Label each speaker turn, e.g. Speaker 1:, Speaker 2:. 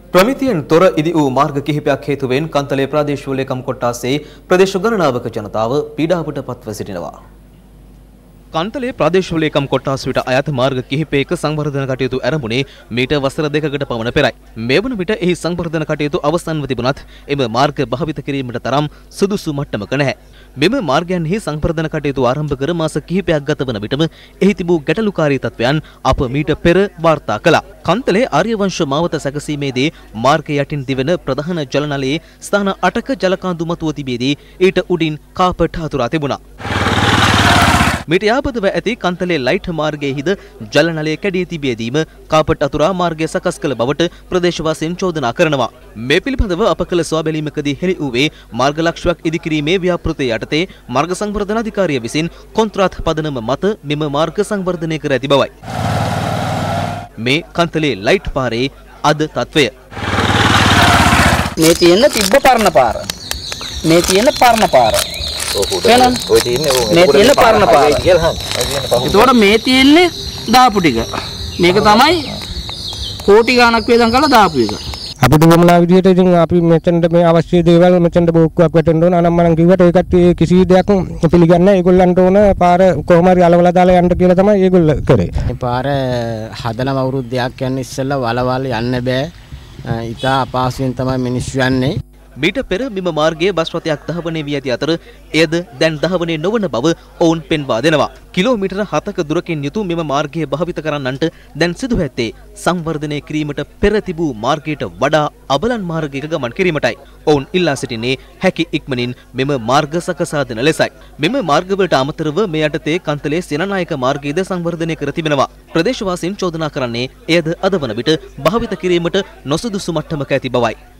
Speaker 1: ප්‍රමිතියෙන් තොර ඉදි වූ මාර්ග කිහිපයක් හේතුවෙන් කන්තලේ ප්‍රාදේශීය ලේකම් කොට්ටාසේ ප්‍රදේශ ගණනාවක ජනතාව පීඩාවට පත්ව සිටිනවා. කන්තලේ ප්‍රාදේශීය ලේකම් කොට්ටාසයට අයත් මාර්ග කිහිපයක සංවර්ධන කටයුතු ආරම්භුනේ මීට වසර දෙකකට පමණ පෙරයි. මේ වන විට එහි සංවර්ධන කටයුතු අවසන්ව තිබුණත් එම මාර්ග භාවිත කිරීමට තරම් සුදුසු මට්ටමක නැහැ. මෙම මාර්ගයන්හි සංවර්ධන කටයුතු ආරම්භ කර මාස කිහිපයක් ගත වන විටම එහි තිබූ ගැටලුකාරී තත්ත්වයන් අප මීට පෙර වාර්තා කළා. කන්තලේ ආර්යවංශ මාවත සැකසීමේදී මාර්ගය යටින් දිවෙන ප්‍රධාන ජල නළයේ ස්ථාන 8ක ජල කාඳු මතුව තිබේදී ඊට උඩින් කාපට් හතුරා තිබුණා. මීට යාබදව ඇති කන්තලේ ලයිට් මාර්ගයේහිද ජල නළය කැඩී තිබෙදීම කාපට් අතුරා මාර්ගය සකස් කළ බවට ප්‍රදේශවාසීන් චෝදනා කරනවා. මේ පිළිබඳව අප කළ සොයාබැලීමකදී හෙළි වූයේ මාර්ග ලක්ෂයක් ඉදිකිරීමේ ව්‍යාපෘතය යටතේ මාර්ග සංවර්ධන අධිකාරිය විසින් කොන්ත්‍රාත් පදනම මත මෙම මාර්ග සංවර්ධනය කර ඇති බවයි. මේ කන්තලේ ලයිට් පාරේ අද තත්වය.
Speaker 2: මේ තියෙන තිබ්බ පරණ පාර. මේ තියෙන පරණ පාර. ඔය තියෙන්නේ මේ තියෙන පරණ පාර. ඒතකොට මේ තියෙන්නේ දාපු ටික. මේක තමයි කෝටි ගණක් වේදන් කරලා දාපු එක.
Speaker 3: අපිට වමනා විදිහට ඉතින් අපි මෙතනට මේ අවශ්‍ය දේවල් මෙතනට බෝක්කුවක් වැටෙන්න ඕන. අනම් මනම් කිව්වට ඒකට කිසි දෙයක් පිළිගන්නේ නැහැ. ඒගොල්ලන්ට ඕන පාර කොහොම හරි අලවලා දාලා යන්න කියලා තමයි ඒගොල්ලෝ කරේ.
Speaker 2: මේ පාර හදනම අවුරුද්දයක් යන ඉස්සෙල්ලා වලවල් යන්න බෑ. ඉතා අපහසුයෙන් තමයි මිනිස්සු යන්නේ.
Speaker 1: මීට පෙර මෙම මාර්ගයේ බස් රථයක් ධාවනය වී ඇති අතර එයද දැන් ධාවනය නොවන බව ඔවුන් පෙන්වා දෙනවා. කිලෝමීටර 7ක දුරකින් යුතු මෙම මාර්ගය භාවිත කරන්නන්ට දැන් සිදුව ඇත්තේ සංවර්ධනය කිරීමට පෙර තිබූ මාර්ගයට වඩා අබලන් මාර්ගයක ගමන් කිරීමටයි. ඔවුන් ඉල්ලා සිටින්නේ හැකි ඉක්මනින් මෙම මාර්ග සකසා දෙන ලෙසයි. මෙම මාර්ගවලට අමතරව මේ යටතේ කන්තලේ සේනානායක මාර්ගයද සංවර්ධනය කර තිබෙනවා. ප්‍රදේශවාසීන් චෝදනා කරන්නේ එයද අද වන විට භාවිත කිරීමට නොසුදුසු මට්ටමක ඇති බවයි.